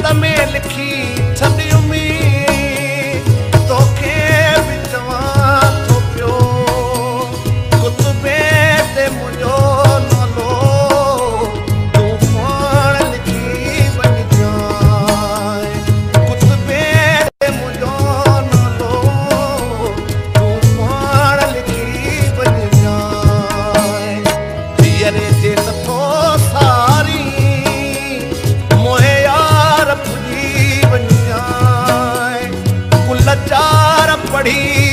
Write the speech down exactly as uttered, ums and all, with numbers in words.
में लिखी छॾी उम्मीद तोखे बि चवां थो पियो कुतबे ते मुंहिंजो नालो तूं पाण लिखी वञजांइ कुतबे ते मुंहिंजो नालो तूं पाण लिखी वञजांइ धीअरे जे नथो सारी मोहे यार पुॼी वञजांइ कुल चार पढ़ी